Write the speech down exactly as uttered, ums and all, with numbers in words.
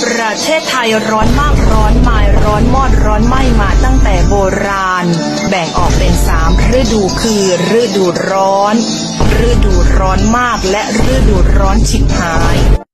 ประเทศไทยร้อนมากร้อนมายร้อนมอดร้อนไหม้มาตั้งแต่โบราณแบ่งออกเป็นสามฤดูคือฤดูร้อนฤดูร้อนมากและฤดูร้อนฉิบหาย